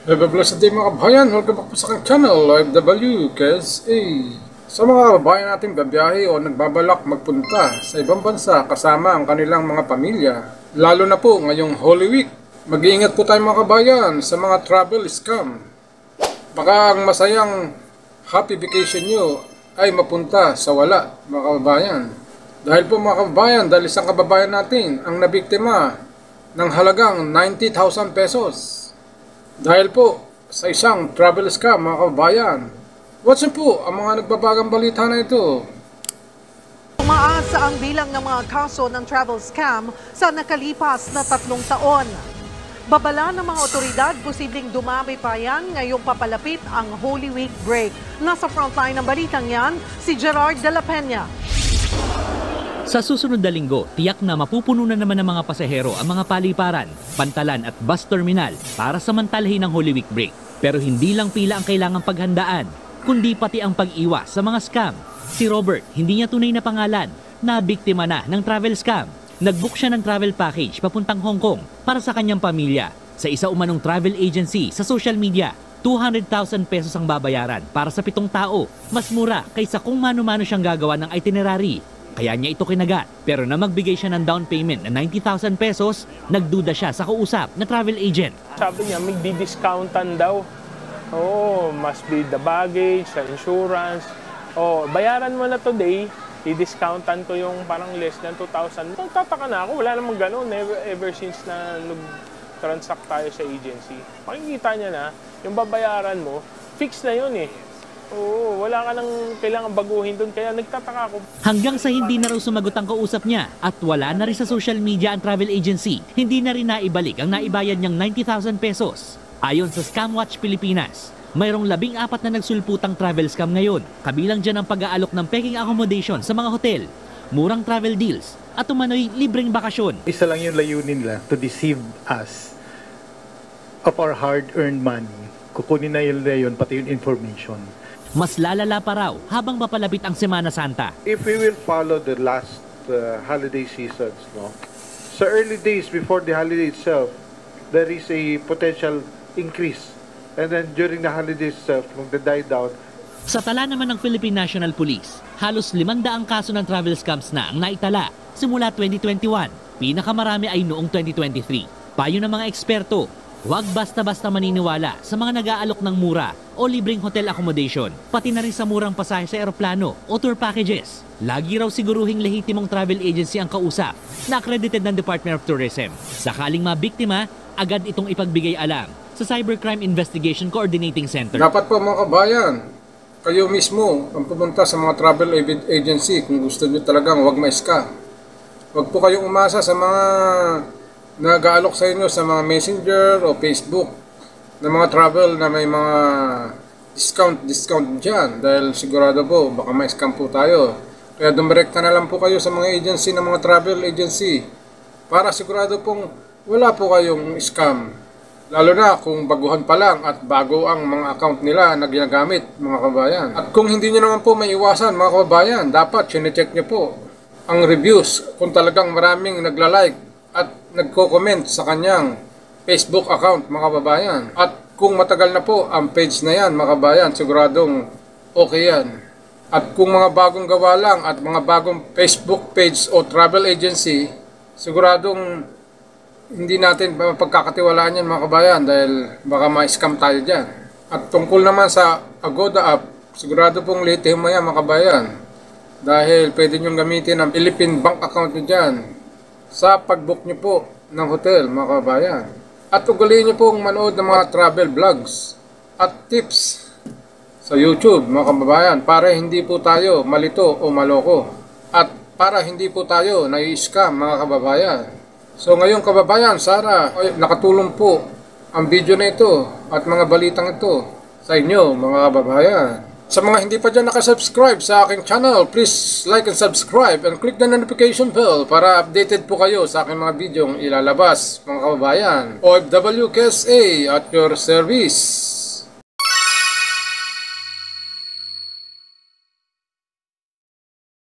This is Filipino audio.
Blessed day mga kabayan, welcome back po sa aking channel, OFW KSA. Sa mga kabayan natin babiyahe o nagbabalak magpunta sa ibang bansa kasama ang kanilang mga pamilya, lalo na po ngayong Holy Week, mag-iingat po tayo mga kabayan sa mga travel scam. Baka ang masayang happy vacation nyo ay mapunta sa wala mga kabayan. Dahil po mga kabayan, dahil isang kababayan natin ang nabiktima ng halagang 90,000 pesos. Dahil po sa isang travel scam mga kababayan. What's up po ang mga nagbabagang balita na ito? Tumaas ang bilang ng mga kaso ng travel scam sa nakalipas na 3 taon. Babala ng mga otoridad, posibleng dumami pa yan ngayong papalapit ang Holy Week break. Nasa frontline ng balitang yan, si Gerard de la Peña. Sa susunod na linggo, tiyak na mapupuno na naman ng mga pasahero ang mga paliparan, pantalan at bus terminal para samantalahin ang Holy Week break. Pero hindi lang pila ang kailangang paghandaan, kundi pati ang pag-iwas sa mga scam. Si Robert, hindi niya tunay na pangalan, na biktima na ng travel scam. Nag-book siya ng travel package papuntang Hong Kong para sa kanyang pamilya. Sa isa umanong travel agency sa social media, 200,000 pesos ang babayaran para sa 7 tao. Mas mura kaysa kung mano-mano siyang gagawa ng itinerary. Kaya niya ito kinagat. Pero na magbigay siya ng down payment na 90,000 pesos, nagduda siya sa kausap na travel agent. Sabi niya, may di-discountan daw. Oh, must be the baggage, the insurance. Oh, bayaran mo na today, i-discountan ko yung parang less than 2,000. Tataka na ako, wala namang ganun. Ever since na nag-transact tayo sa agency. Makikita niya na, yung babayaran mo, fix na yun eh. Oo, wala ka nang kailangan baguhin doon, kaya nagtataka ako. Hanggang sa hindi na raw sumagot ang kausap niya at wala na rin sa social media ang travel agency, hindi na rin naibalik ang naibayad niyang 90,000 pesos. Ayon sa Scamwatch Pilipinas, mayroong 14 na nagsulputang travel scam ngayon. Kabilang dyan ang pag-aalok ng peking accommodation sa mga hotel, murang travel deals at umano'y libreng bakasyon. Isa lang yung layunin nila, to deceive us of our hard-earned money. Kukunin na yun pati yung information. Mas lalala pa raw habang papalapit ang Semana Santa. If we will follow the last holiday seasons, no? Sa early days before the holiday itself, there is a potential increase. And then during the holiday itself, mag-die down. Sa tala naman ng Philippine National Police, halos 500 kaso ng travel scams na ang naitala simula 2021. Pinakamarami ay noong 2023. Payo ng mga eksperto, huwag basta-basta maniniwala sa mga nag-aalok ng mura o libreng hotel accommodation, pati na rin sa murang pasahe sa eroplano o tour packages. Lagi raw siguruhing lehitimong travel agency ang kausap na accredited ng Department of Tourism. Sakaling mabiktima, agad itong ipagbigay alam sa Cybercrime Investigation Coordinating Center. Dapat po mga kabayan, kayo mismo ang pumunta sa mga travel agency kung gusto nyo talagang huwag ma-scam. Huwag po kayong umasa sa mga nag-aalok sa inyo sa mga messenger o Facebook na mga travel na may mga discount dyan dahil sigurado po baka may scam po tayo. Kaya dumirekta na lang po kayo sa mga agency ng mga travel agency para sigurado pong wala po kayong scam. Lalo na kung baguhan pa lang at bago ang mga account nila na ginagamit mga kabayan. At kung hindi nyo naman po may iwasan mga kabayan, dapat chinecheck nyo po ang reviews kung talagang maraming nagla-like at nagko-comment sa kanyang Facebook account mga kababayan. At kung matagal na po ang page na yan mga kababayan, siguradong okay yan. At kung mga bagong gawa lang at mga bagong Facebook page o travel agency, siguradong hindi natin pagkakatiwalaan yan mga kababayan dahil baka ma-scam tayo dyan. At tungkol naman sa Agoda app, sigurado pong lihim mo yan mga kababayan dahil pwede nyo gamitin ang Philippine bank account nyo dyan sa pag-book nyo po ng hotel mga kababayan. At ugaliin nyo pong manood ng mga travel vlogs at tips sa YouTube mga kababayan para hindi po tayo malito o maloko at para hindi po tayo nai-scam mga kababayan. So ngayon kababayan, sana nakatulong po ang video na ito at mga balitang ito sa inyo mga kababayan. Sa mga hindi pa dyan nakasubscribe sa aking channel, please like and subscribe and click the notification bell para updated po kayo sa aking mga videong ilalabas mga kababayan. OFW KSA at your service.